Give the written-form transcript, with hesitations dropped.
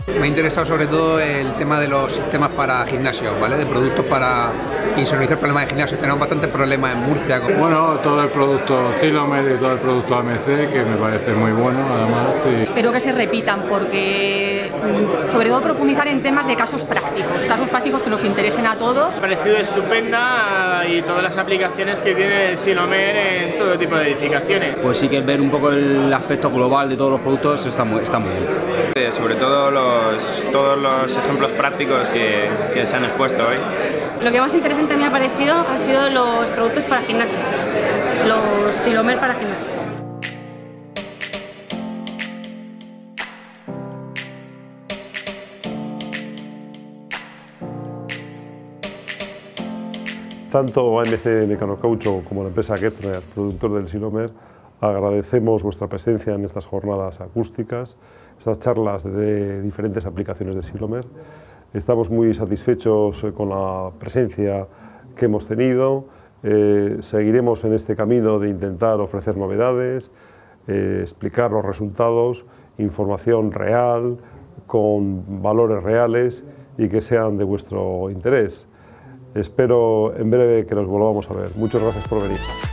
Me ha interesado sobre todo el tema de los sistemas para gimnasios, ¿vale? De productos para insonorizar problemas de gimnasio. Tenemos bastantes problemas en Murcia. Bueno, todo el producto Silomer y todo el producto AMC, que me parece muy bueno, además. Espero que se repitan porque, sobre todo, profundizar en temas de casos prácticos que nos interesen a todos. Me ha parecido estupenda y todas las aplicaciones que tiene el Silomer en todo tipo de edificaciones. Pues sí que ver un poco el aspecto global de todos los productos está muy bien. Sobre todo todos los ejemplos prácticos que se han expuesto hoy. Lo que más interesante me ha parecido han sido los productos para gimnasio, los Silomer para gimnasio. Tanto AMC Mecanocaucho como la empresa Gertner, productor del Silomer, agradecemos vuestra presencia en estas jornadas acústicas, estas charlas de diferentes aplicaciones de Silomer. Estamos muy satisfechos con la presencia que hemos tenido. Seguiremos en este camino de intentar ofrecer novedades, explicar los resultados, información real, con valores reales y que sean de vuestro interés. Espero en breve que nos volvamos a ver. Muchas gracias por venir.